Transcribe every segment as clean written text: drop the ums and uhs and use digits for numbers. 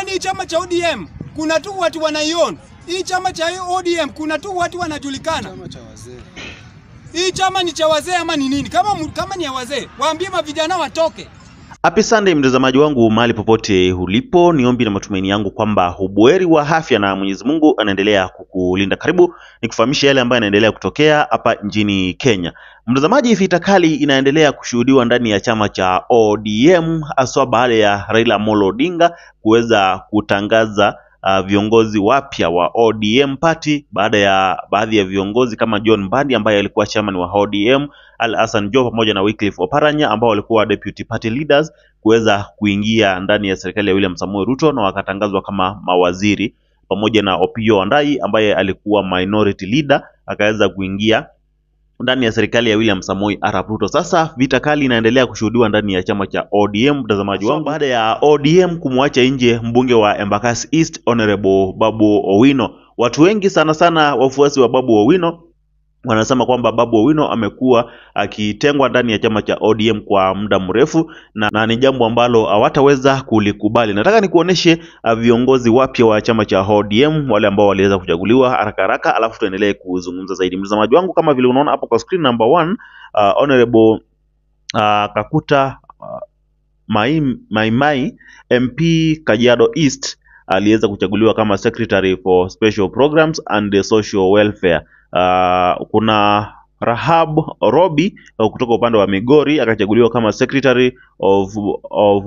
Kwani chama cha ODM kuna tu watu wanaiona? Hii chama cha ODM kuna tu watu wanajulikana. Chama cha wazee. Hii chama ni cha wazee ama ni nini? Kama ni ya wazee, waambie mavijana watoke. Happy Sunday mtazamaji wangu mahali popote ulipo, niombi na matumaini yangu kwamba ubuheri wa afya na Mwenyezi Mungu anaendelea kukulinda. Karibu nikufahamisha yale ambayo yanaendelea kutokea hapa nchini Kenya. Mtazamaji, vita kali inaendelea kushuhudiwa ndani ya chama cha ODM haswa baada ya Raila Odinga kuweza kutangaza viongozi wapya wa ODM party baada ya baadhi ya viongozi kama John Mbadi ambaye alikuwa chairman wa ODM, Al Hassan Joho pamoja na Wycliffe Oparanya ambao walikuwa deputy party leaders kuweza kuingia ndani ya serikali ya William Samoei Ruto na wakatangazwa kama mawaziri, pamoja na Opiyo Wandayi ambaye alikuwa minority leader akaweza kuingia ndani ya serikali ya William Samoei Arap Ruto. Sasa vita kali inaendelea kushuhudiwa ndani ya chama cha ODM mtazamaji wangu, baada ya ODM kumwacha nje mbunge wa Embakasi East Honorable Babu Owino. Watu wengi sana wafuasi wa Babu Owino wanasema kwamba Babu Owino amekuwa akitengwa ndani ya chama cha ODM kwa muda mrefu na ni jambo ambalo hawataweza kulikubali. Nataka nikuoneshe viongozi wapya wa chama cha ODM wale ambao waliweza kuchaguliwa haraka alafu tuendelee kuzungumza zaidi. Mtazamaji wangu, kama vile unaona hapo kwa screen, number 1 Honorable Kakuta Maimai MP Kajiado East aliweza kuchaguliwa kama Secretary for Special Programs and Social Welfare. Kuna Rahab Robi kutoka upande wa Migori akachaguliwa kama Secretary of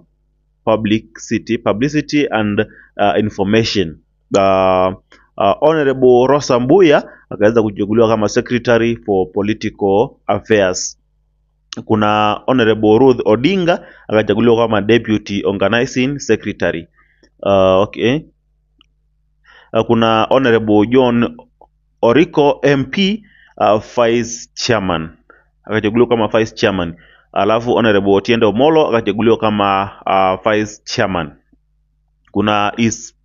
Publicity and Information. Honorable Rosa Mbuya akaweza kuchaguliwa kama Secretary for Political Affairs. Kuna Honorable Ruth Odinga akachaguliwa kama Deputy Organizing Secretary. Kuna Honorable John Oriko MP Vice Chairman akachaguliwa kama Vice Chairman. Alafu Honorable Otiende Omolo akachaguliwa kama Vice Chairman. Kuna His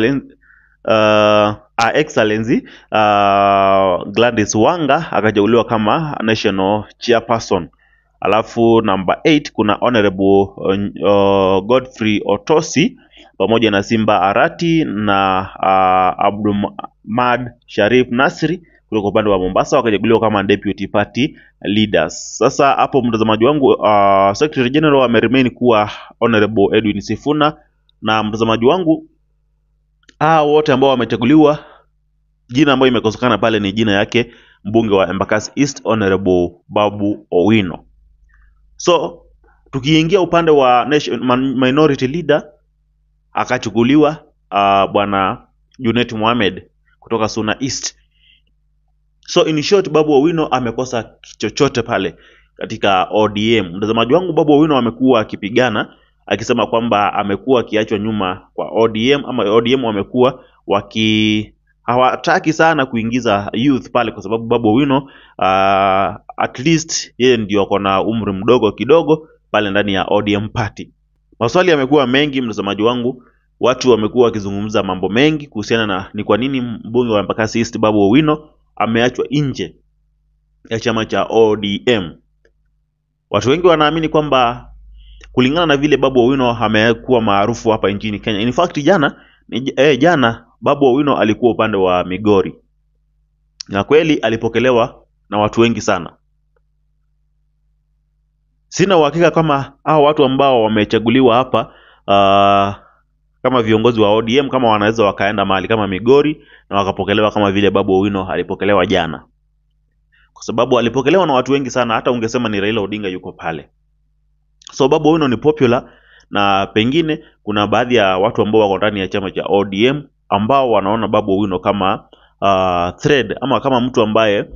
Excellency Gladys Wanga akachaguliwa kama National Chairperson. Alafu number 8 kuna Honorable Godfrey Otosi pamoja na Simba Arati na Abdulmad Sharif Nasri kutoka upande wa Mombasa wakachaguliwa kama deputy party leaders. Sasa hapo mtazamaji wangu, Secretary General ameremain kuwa Honorable Edwin Sifuna, na mtazamaji wangu wote ambao wamechaguliwa, jina ambayo imekosekana pale ni jina yake mbunge wa Embakasi East Honorable Babu Owino. So tukiingia upande wa minority leader akachukuliwa bwana Junet Mohamed kutoka Suna East. So in short, Babu Owino amekosa chochote pale katika ODM. Mtazamaji wangu, Babu Owino amekuwa akipigana akisema kwamba amekuwa akiachwa nyuma kwa ODM, ama ODM wamekuwa hawataki sana kuingiza youth pale kwa sababu Babu Owino at least yeye ndio ako na umri mdogo kidogo pale ndani ya ODM party. Maswali yamekuwa mengi mtazamaji wangu, watu wamekuwa wakizungumza mambo mengi kuhusiana na ni kwa nini mbunge wa Embakasi East Babu Owino ameachwa nje ya chama cha ODM. Watu wengi wanaamini kwamba kulingana na vile Babu Owino amekuwa maarufu hapa nchini Kenya. In fact jana Babu Owino alikuwa upande wa Migori na kweli alipokelewa na watu wengi sana. Sina uhakika kama hao watu ambao wamechaguliwa hapa kama viongozi wa ODM kama wanaweza wakaenda mahali kama Migori na wakapokelewa kama vile Babu Owino alipokelewa jana, kwa sababu alipokelewa na watu wengi sana, hata ungesema ni Raila Odinga yuko pale. So Babu Owino ni popular, na pengine kuna baadhi ya watu ambao wako ndani ya chama cha ODM ambao wanaona Babu Owino kama thread ama kama mtu ambaye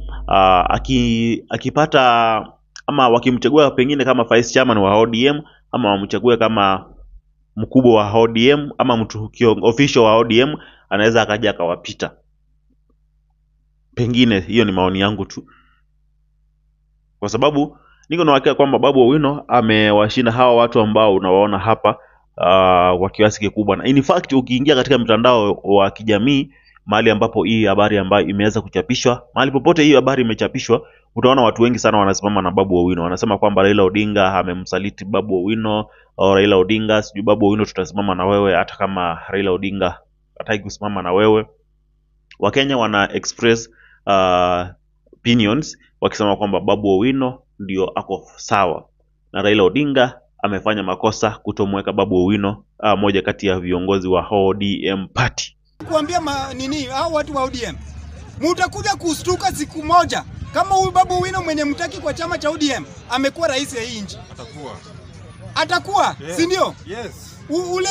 akipata ama wakimchagua pengine kama vice chairman wa ODM ama wamchague kama mkubwa wa ODM ama mtu official wa ODM, anaweza akaja akawapita. Pengine hiyo ni maoni yangu tu, kwa sababu niko na hakika kwamba Babu Owino amewashinda hawa watu ambao unawaona hapa kwa kiasi kikubwa. Na in fact ukiingia katika mitandao wa kijamii mahali ambapo hii habari ambayo imeweza kuchapishwa, mahali popote hii habari imechapishwa, utaona watu wengi sana wanasimama na Babu Owino. Wanasema kwamba Raila Odinga amemsaliti Babu Owino, au Raila Odinga sijui Babu Owino tutasimama na wewe hata kama Raila Odinga hataki kusimama na wewe. Wakenya wana express opinions wakisema kwamba Babu Owino ndio ako sawa na Raila Odinga amefanya makosa kutomweka Babu Owino moja kati ya viongozi wa ODM party. Kuambia hao watu wa ODM, mutakuja kustuka siku moja kama huyu Babu Owino mwenye mtaki kwa chama cha ODM amekuwa rais ya hii nchi. Atakuwa, yes. Si ndio? Yes.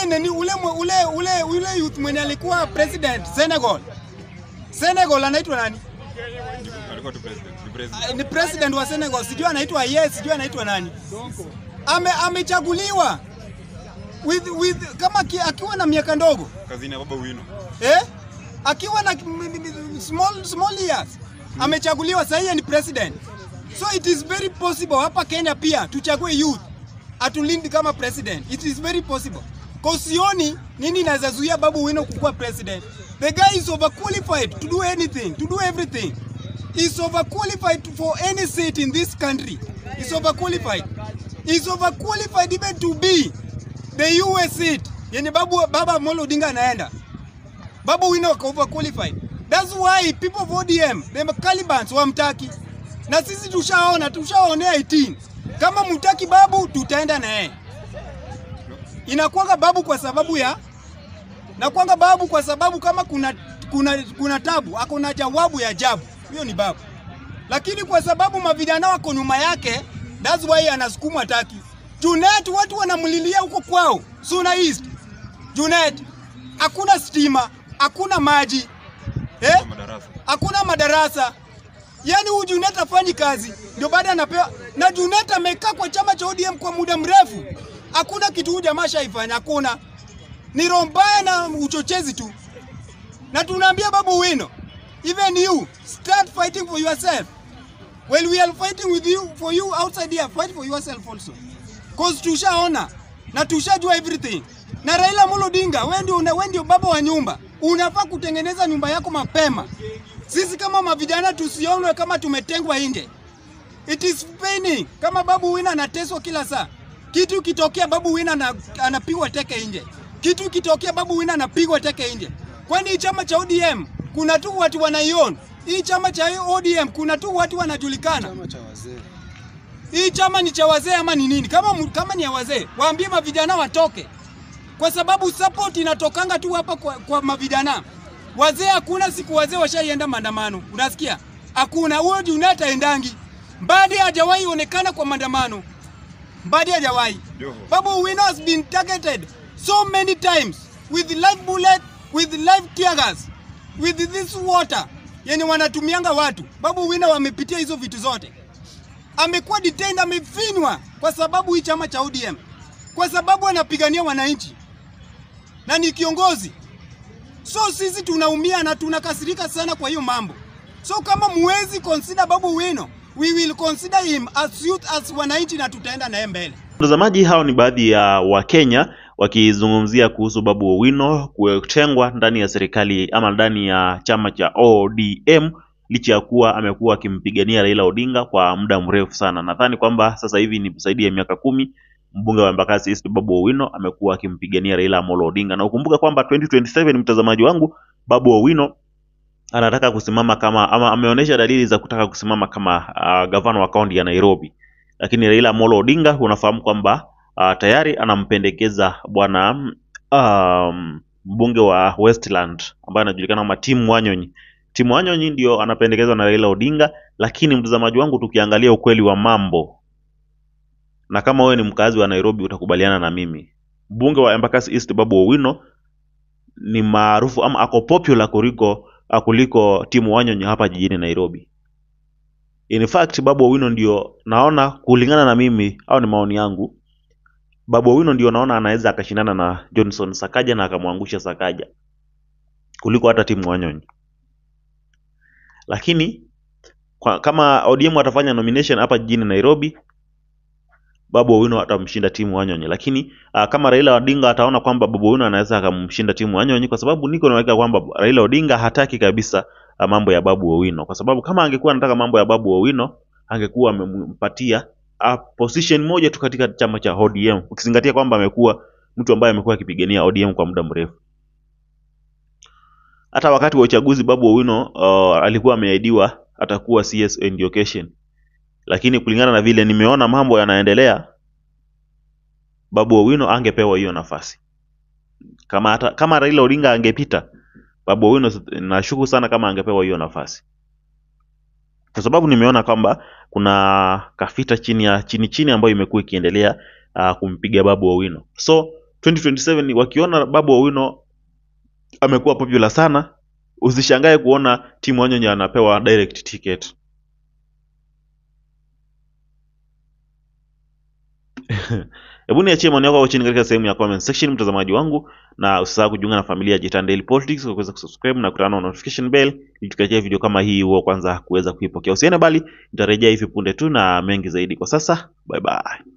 Ule youth mwenye alikuwa president Senegal anaitwa nani? Alikuwa president. Ni president wa Senegal, sijui anaitwa sijui anaitwa nani. Amechaguliwa kama akiwa na miaka ndogo. Kazini ya Babu Owino. Akiwa na small years. Amechaguliwa, sasa ni president. So it is very possible hapa Kenya pia tuchague youth atulindi kama president. It is very possible. Sioni nini inazuia Babu Owino kukuwa president. The guy is overqualified to do anything, to do everything. He's overqualified for any seat in this country. He's overqualified. He's overqualified even to be the US seat. Yenye Baba Odinga anaenda. Babu Owino overqualified. That's why people of ODM, the Calibans wamtaki. Na sisi tushaonea 18. Kama mtaki Babu tutaenda na yeye. Inakuanga Babu kwa sababu kama kuna tabu, hakuna jawabu ya ajabu. Hiyo ni Babu. Lakini kwa sababu mavijana wako nyuma yake, that's why anasukumwa taki. Junet watu wanamlilia huko kwao. Suna East. Junet hakuna stima, hakuna maji. Hakuna madarasa. Yaani huyu Junet afanyi kazi. Ndio baada anapewa na Junet amekaa kwa chama cha ODM kwa muda mrefu. Hakuna kitu huyu jamaa shaifanya, hakuna. Ni rombaya na uchochezi tu. Na tunaambia Babu Owino, even you start fighting for yourself. Well, we are fighting with you for you outside here, fight for yourself also. Cause tushaona na tushajua everything. Na Raila Odinga, wewe ndio baba wa nyumba. Unafaa kutengeneza nyumba yako mapema. Sisi kama mavijana tusionwe kama tumetengwa nje. It is paining kama Babu Owino anateswa kila saa. Kitu kitokea Babu Owino anapigwa teke nje. Kitu kitokea Babu Owino anapigwa teke nje. Kwani chama cha ODM kuna tu watu wanaiona. Hii chama cha ODM kuna tu watu wanajulikana. Chama cha wazee. Hii chama ni cha wazee ama ni nini? Kama ni ya wazee, waambie mavijana watoke. Kwa sababu support inatokanga tu hapa kwa mavijana. Wazee hakuna, siku wazee washaienda maandamano. Unasikia? Hakuna, huyo Junet aendangi. Mbadi hajawahi onekana kwa maandamano. Mbadi hajawahi. Babu Owino has been targeted so many times with live bullet, with live tear gas, with this water yenye wanatumianga watu. Babu Owino wamepitia hizo vitu zote. Amekuwa detained, amefinywa kwa sababu hii chama cha ODM. Kwa sababu anapigania wananchi. Na ni kiongozi. So sisi tunaumia na tunakasirika sana kwa hiyo mambo. So kama muwezi consider Babu Owino, we will consider him as youth, as wananchi, na tutaenda naye mbele. Mtazamaji, hao ni baadhi ya Wakenya wakizungumzia kuhusu Babu Owino kutengwa ndani ya serikali ama ndani ya chama cha ODM, licha ya kuwa amekuwa akimpigania Raila Odinga kwa muda mrefu sana. Nadhani kwamba sasa hivi ni zaidi ya miaka 10 mbunge wa Embakasi East Babu Owino amekuwa akimpigania Raila Odinga. Na ukumbuka kwamba 2027, mtazamaji wangu, Babu Owino anataka kusimama kama ama ameonyesha dalili za kutaka kusimama kama gavana wa kaunti ya Nairobi. Lakini Raila Odinga unafahamu kwamba tayari anampendekeza bwana mbunge wa Westland ambaye anajulikana kama Tim Wanyonyi. Tim Wanyonyi ndio anapendekezwa na Raila Odinga, lakini mtazamaji wangu, tukiangalia ukweli wa mambo, na kama wewe ni mkazi wa Nairobi utakubaliana na mimi, mbunge wa Embakasi East Babu Owino ni maarufu ama ako popular kuliko Tim Wanyonyi hapa jijini Nairobi. In fact, Babu Owino ndio naona, kulingana na mimi au ni maoni yangu, Babu Owino ndio naona anaweza akashindana na Johnson Sakaja na akamwangusha Sakaja kuliko hata Tim Wanyonyi. Lakini kama ODM watafanya nomination hapa jijini Nairobi, Babu Owino atamshinda Tim Wanyonyi. Lakini kama Raila Odinga ataona kwamba Babu Owino anaweza akamshinda Tim Wanyonyi, kwa sababu niko naweka kwamba Raila Odinga hataki kabisa mambo ya Babu Owino. Kwa sababu kama angekuwa anataka mambo ya Babu Owino, angekuwa amempatia position moja tu katika chama cha ODM, ukizingatia kwamba amekuwa mtu ambaye amekuwa akipigania ODM kwa muda mrefu. Hata wakati wa uchaguzi Babu Owino alikuwa ameahidiwa atakuwa CS Education, lakini kulingana na vile nimeona mambo yanaendelea, Babu Owino angepewa hiyo nafasi. Kama Raila Odinga angepita, Babu Owino nashuku sana kama angepewa hiyo nafasi, kwa sababu nimeona kwamba kuna kafita chini ambayo imekuwa ikiendelea kumpiga Babu Owino. So 2027 wakiona Babu Owino amekuwa popular sana, usishangae kuona Timu Wanyonyi anapewa direct ticket. Hebu niachie maoni yako chini katika sehemu ya comment section, mtazamaji wangu, na usisahau kujiunga na familia ya Jitan Daily Politics kwa kuweza kusubscribe na kutana na notification bell ili tukajia video kama hii huo kwanza kuweza kuipokea. Usiende bali, nitarejea hivi punde tu na mengi zaidi. Kwa sasa, bye bye.